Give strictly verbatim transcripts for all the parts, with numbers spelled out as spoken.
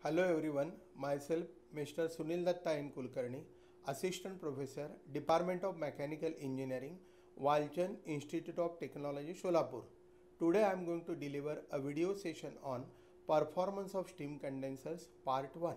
Hello everyone, myself Mister Doctor S N Kulkarni, Assistant Professor, Department of Mechanical Engineering, Walchand Institute of Technology, Solapur. Today I am going to deliver a video session on Performance of Steam Condensers Part one.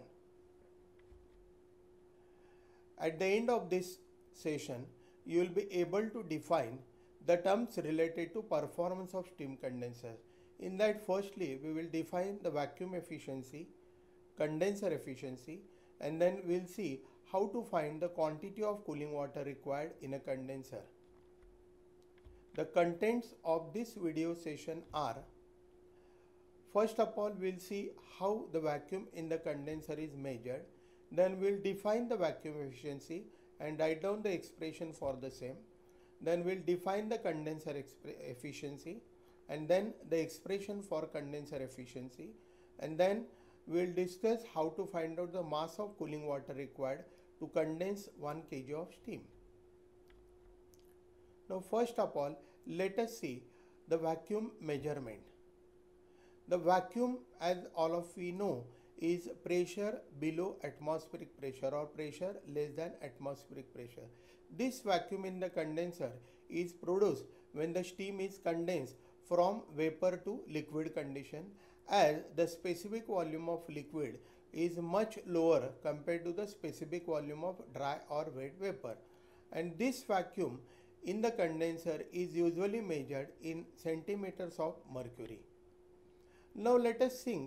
At the end of this session, you will be able to define the terms related to performance of steam condensers. In that, firstly, we will define the vacuum efficiency, condenser efficiency, and then we'll see how to find the quantity of cooling water required in a condenser. The contents of this video session are: first of all, we'll see how the vacuum in the condenser is measured. Then we'll define the vacuum efficiency and write down the expression for the same. Then we'll define the condenser efficiency and then the expression for condenser efficiency, and then we'll discuss how to find out the mass of cooling water required to condense one kilogram of steam. Now first of all, let us see the vacuum measurement. The vacuum, as all of we know, is pressure below atmospheric pressure or pressure less than atmospheric pressure. This vacuum in the condenser is produced when the steam is condensed from vapor to liquid condition, as the specific volume of liquid is much lower compared to the specific volume of dry or wet vapor. And this vacuum in the condenser is usually measured in centimeters of mercury. Now let us think.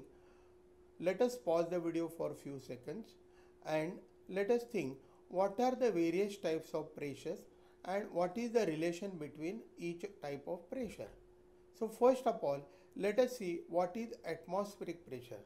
Let us pause the video for a few seconds and let us think what are the various types of pressures and what is the relation between each type of pressure. So first of all, let us see what is atmospheric pressure.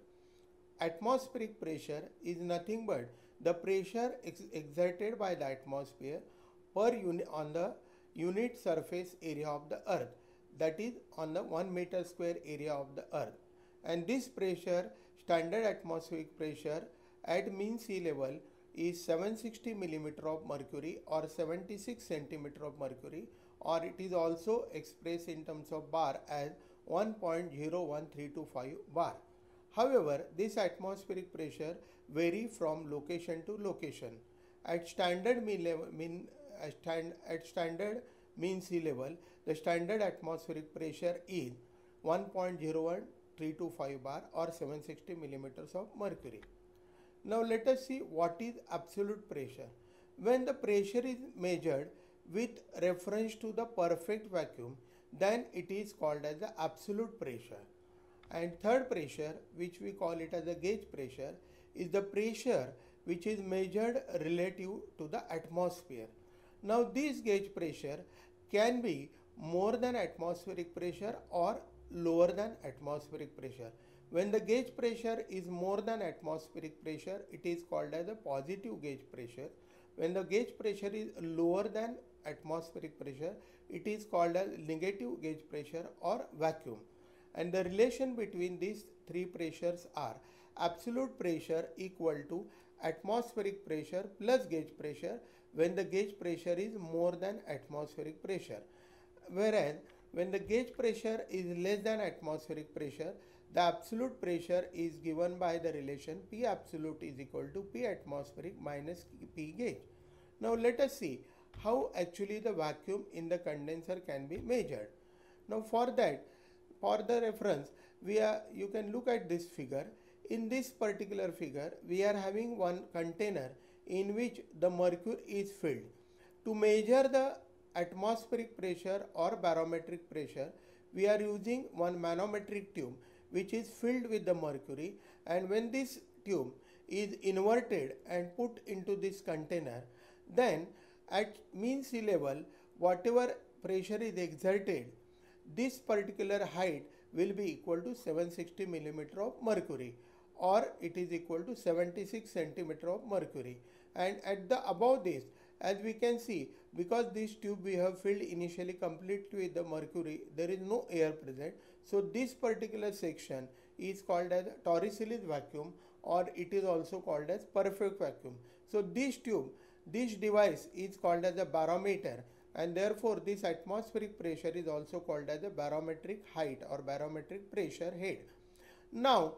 Atmospheric pressure is nothing but the pressure ex exerted by the atmosphere per unit on the unit surface area of the earth, that is on the one meter square area of the earth. And this pressure, standard atmospheric pressure at mean sea level, is seven hundred sixty millimeters of mercury or seventy-six centimeters of mercury, or it is also expressed in terms of bar as one point zero one three two five bar. However, this atmospheric pressure vary from location to location. At standard mean level, mean uh, stand, at standard mean sea level, the standard atmospheric pressure is one point zero one three two five bar or seven hundred sixty millimeters of mercury. Now let us see what is absolute pressure. When the pressure is measured with reference to the perfect vacuum, then it is called as the absolute pressure. And third pressure, which we call it as a gauge pressure, is the pressure which is measured relative to the atmosphere. Now this gauge pressure can be more than atmospheric pressure or lower than atmospheric pressure. When the gauge pressure is more than atmospheric pressure, it is called as a positive gauge pressure. When the gauge pressure is lower than atmospheric pressure, it is called as negative gauge pressure or vacuum. And the relation between these three pressures are absolute pressure equal to atmospheric pressure plus gauge pressure when the gauge pressure is more than atmospheric pressure. Whereas when the gauge pressure is less than atmospheric pressure, the absolute pressure is given by the relation P absolute is equal to P atmospheric minus P gauge. Now let us see how actually the vacuum in the condenser can be measured. Now for that, for the reference, we are you can look at this figure. In this particular figure, we are having one container in which the mercury is filled. To measure the atmospheric pressure or barometric pressure, we are using one manometric tube which is filled with the mercury, and when this tube is inverted and put into this container, then at mean sea level, whatever pressure is exerted, this particular height will be equal to seven hundred sixty millimeters of mercury, or it is equal to seventy-six centimeters of mercury. And at the above this, as we can see, because this tube we have filled initially completely with the mercury, there is no air present. So this particular section is called as torricelli's vacuum, or it is also called as perfect vacuum. So this tube, this device is called as a barometer, and therefore this atmospheric pressure is also called as a barometric height or barometric pressure head. Now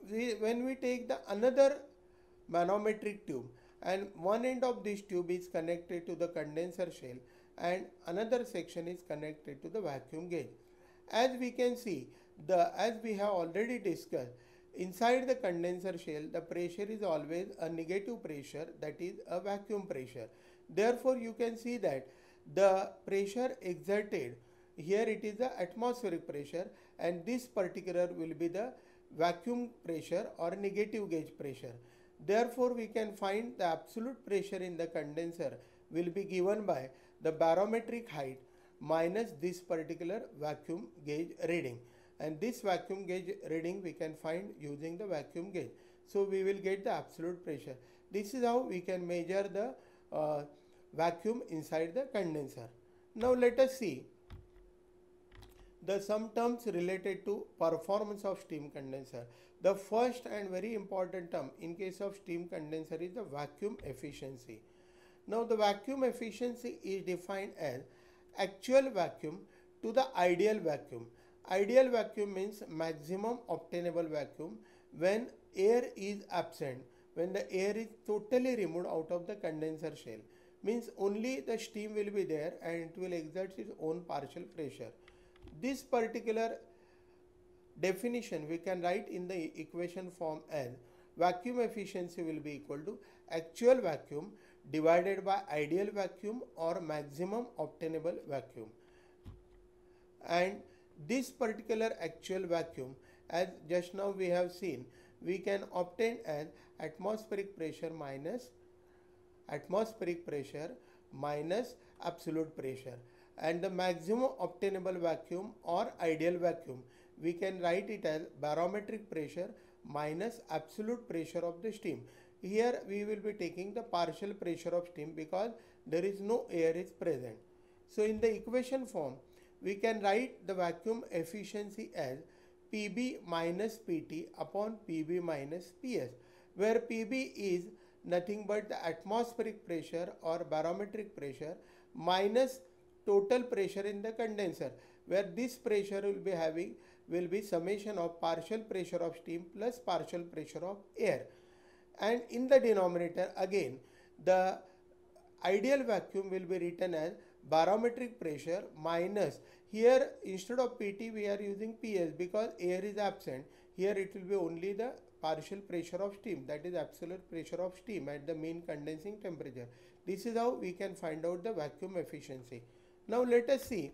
we, when we take the another manometric tube, and one end of this tube is connected to the condenser shell and another section is connected to the vacuum gauge. As we can see, the as we have already discussed, inside the condenser shell the pressure is always a negative pressure, that is a vacuum pressure. Therefore you can see that the pressure exerted here, it is the atmospheric pressure, and this particular will be the vacuum pressure or negative gauge pressure. Therefore we can find the absolute pressure in the condenser will be given by the barometric height minus this particular vacuum gauge reading, and this vacuum gauge reading we can find using the vacuum gauge. So we will get the absolute pressure. This is how we can measure the uh, vacuum inside the condenser. Now let us see the some terms related to performance of steam condenser. The first and very important term in case of steam condenser is the vacuum efficiency. Now the vacuum efficiency is defined as actual vacuum to the ideal vacuum. Ideal vacuum means maximum obtainable vacuum when air is absent, when the air is totally removed out of the condenser shell, means only the steam will be there and it will exert its own partial pressure. This particular definition we can write in the equation form as vacuum efficiency will be equal to actual vacuum divided by ideal vacuum or maximum obtainable vacuum. And this particular actual vacuum, as just now we have seen, we can obtain as atmospheric pressure minus atmospheric pressure minus absolute pressure, and the maximum obtainable vacuum or ideal vacuum we can write it as barometric pressure minus absolute pressure of the steam. Here we will be taking the partial pressure of steam because there is no air is present. So in the equation form we can write the vacuum efficiency as P B minus P T upon P B minus P S, where P B is nothing but the atmospheric pressure or barometric pressure minus total pressure in the condenser, where this pressure will be having will be summation of partial pressure of steam plus partial pressure of air. And in the denominator again the ideal vacuum will be written as barometric pressure minus, here instead of P T we are using P S because air is absent. Here it will be only the partial pressure of steam, that is absolute pressure of steam at the mean condensing temperature. This is how we can find out the vacuum efficiency. Now let us see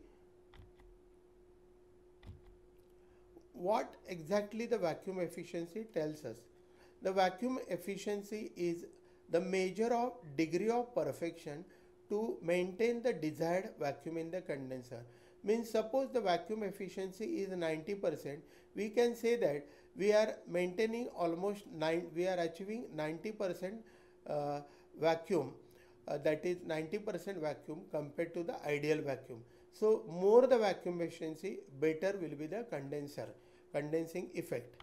what exactly the vacuum efficiency tells us. The vacuum efficiency is the measure of degree of perfection to maintain the desired vacuum in the condenser. Means suppose the vacuum efficiency is ninety percent, we can say that we are maintaining almost nine, we are achieving ninety percent uh, vacuum, uh, that is ninety percent vacuum compared to the ideal vacuum. So more the vacuum efficiency, better will be the condenser condensing effect.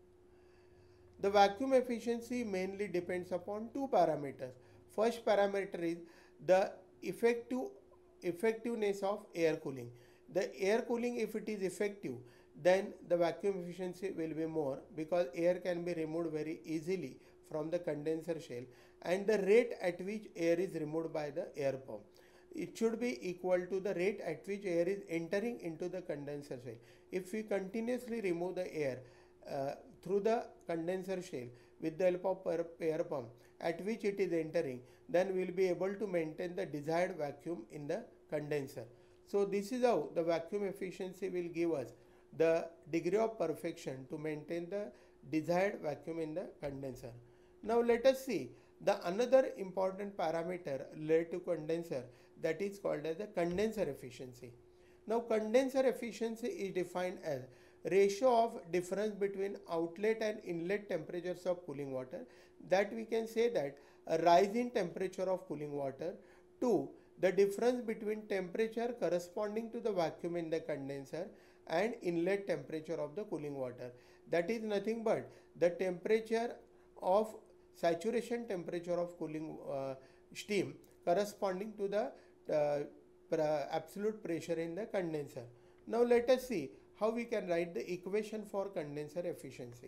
The vacuum efficiency mainly depends upon two parameters. First parameter is the effective effectiveness of air cooling. The air cooling, if it is effective, then the vacuum efficiency will be more because air can be removed very easily from the condenser shell, and the rate at which air is removed by the air pump, it should be equal to the rate at which air is entering into the condenser shell. If we continuously remove the air uh, through the condenser shell with the help of air pump at which it is entering, then we will be able to maintain the desired vacuum in the condenser. So this is how the vacuum efficiency will give us the degree of perfection to maintain the desired vacuum in the condenser. Now let us see the another important parameter related to condenser, that is called as the condenser efficiency. Now condenser efficiency is defined as ratio of difference between outlet and inlet temperatures of cooling water, that we can say that a rise in temperature of cooling water to the difference between temperature corresponding to the vacuum in the condenser and inlet temperature of the cooling water, that is nothing but the temperature of saturation temperature of cooling uh, steam corresponding to the uh, absolute pressure in the condenser. Now let us see how we can write the equation for condenser efficiency.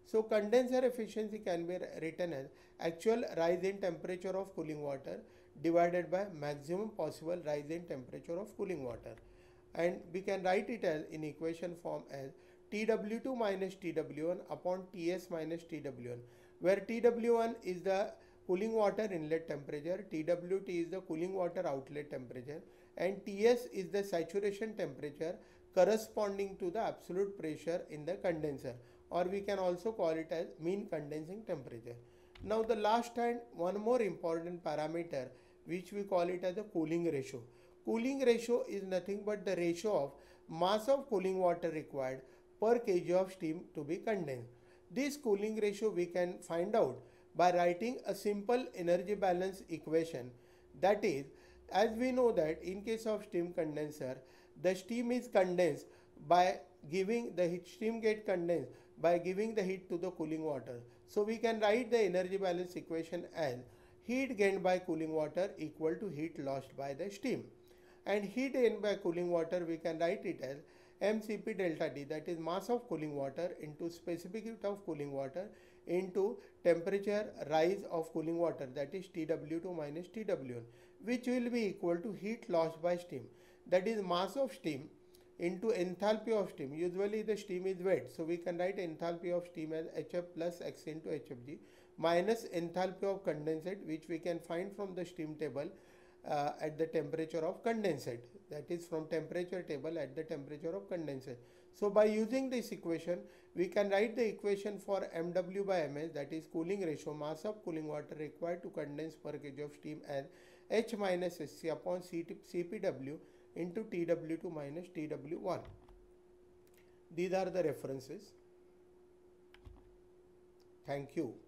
So condenser efficiency can be written as actual rise in temperature of cooling water divided by maximum possible rise in temperature of cooling water. And we can write it as in equation form as T W two minus T W one upon T S minus T W one, where T W one is the cooling water inlet temperature, T W T is the cooling water outlet temperature, and T S is the saturation temperature corresponding to the absolute pressure in the condenser, or we can also call it as mean condensing temperature. Now the last and one more important parameter, which we call it as the cooling ratio. Cooling ratio is nothing but the ratio of mass of cooling water required per kg of steam to be condensed. This cooling ratio we can find out by writing a simple energy balance equation. That is, as we know that in case of steam condenser, the steam is condensed by giving the heat, steam get condensed by giving the heat to the cooling water. So we can write the energy balance equation as heat gained by cooling water equal to heat lost by the steam. And heat gained by cooling water we can write it as M C P delta T, that is mass of cooling water into specific heat of cooling water into temperature rise of cooling water, that is T W two minus T W one, which will be equal to heat lost by steam, that is mass of steam into enthalpy of steam. Usually the steam is wet, so we can write enthalpy of steam as H F plus X into H F G minus enthalpy of condensate, which we can find from the steam table uh, at the temperature of condensate, that is from temperature table at the temperature of condensate. So by using this equation, we can write the equation for M W by Ms, that is cooling ratio, mass of cooling water required to condense per kg of steam, as H minus S C upon C P W into T W two minus T W one. These are the references. Thank you.